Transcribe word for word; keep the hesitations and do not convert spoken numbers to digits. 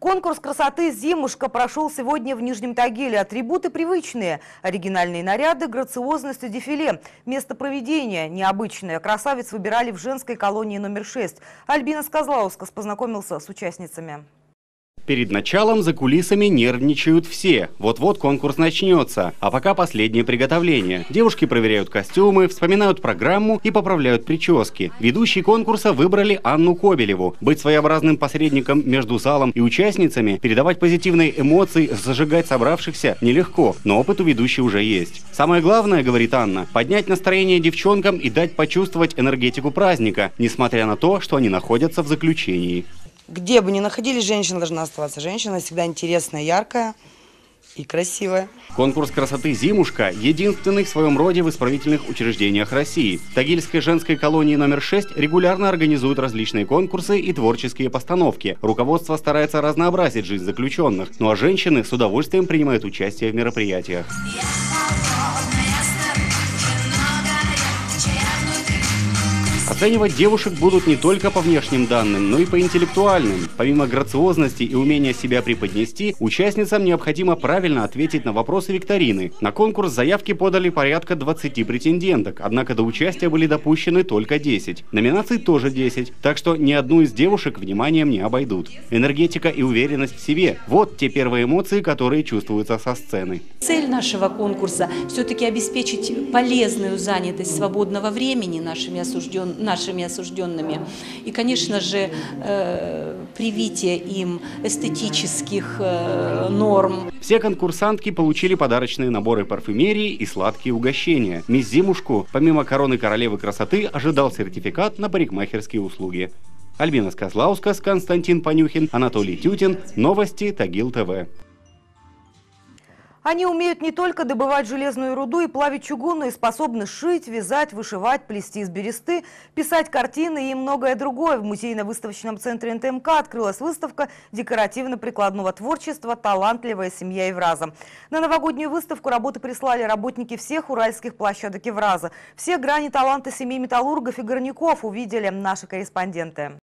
Конкурс красоты «Зимушка» прошел сегодня в Нижнем Тагиле. Атрибуты привычные. Оригинальные наряды, грациозность и дефиле. Место проведения необычное. Красавиц выбирали в женской колонии номер шесть. Альбина Сказлаускас познакомился с участницами. Перед началом за кулисами нервничают все. Вот-вот конкурс начнется. А пока последние приготовления. Девушки проверяют костюмы, вспоминают программу и поправляют прически. Ведущие конкурса выбрали Анну Кобелеву. Быть своеобразным посредником между залом и участницами, передавать позитивные эмоции, зажигать собравшихся нелегко. Но опыт у ведущей уже есть. Самое главное, говорит Анна, поднять настроение девчонкам и дать почувствовать энергетику праздника, несмотря на то, что они находятся в заключении. Где бы ни находились, женщина должна оставаться. Женщина всегда интересная, яркая и красивая. Конкурс красоты «Зимушка» единственный в своем роде в исправительных учреждениях России. В Тагильской женской колонии номер шесть регулярно организуют различные конкурсы и творческие постановки. Руководство старается разнообразить жизнь заключенных, ну а женщины с удовольствием принимают участие в мероприятиях. Оценивать девушек будут не только по внешним данным, но и по интеллектуальным. Помимо грациозности и умения себя преподнести, участницам необходимо правильно ответить на вопросы викторины. На конкурс заявки подали порядка двадцати претенденток, однако до участия были допущены только десять. Номинаций тоже десять, так что ни одну из девушек вниманием не обойдут. Энергетика и уверенность в себе – вот те первые эмоции, которые чувствуются со сцены. Цель нашего конкурса – все-таки обеспечить полезную занятость свободного времени нашими осужденными. нашими осужденными. И, конечно же, э, привитие им эстетических э, норм. Все конкурсантки получили подарочные наборы парфюмерии и сладкие угощения. Мисс Зимушку, помимо короны королевы красоты, ожидал сертификат на парикмахерские услуги. Альбина Сказлаускас, Константин Панюхин, Анатолий Тютин. Новости Тагил ТВ. Они умеют не только добывать железную руду и плавить чугун, но и способны шить, вязать, вышивать, плести из бересты, писать картины и многое другое. В музейно-выставочном центре эн тэ эм ка открылась выставка декоративно-прикладного творчества «Талантливая семья Евраза». На новогоднюю выставку работы прислали работники всех уральских площадок Евраза. Все грани таланта семей металлургов и горняков увидели наши корреспонденты.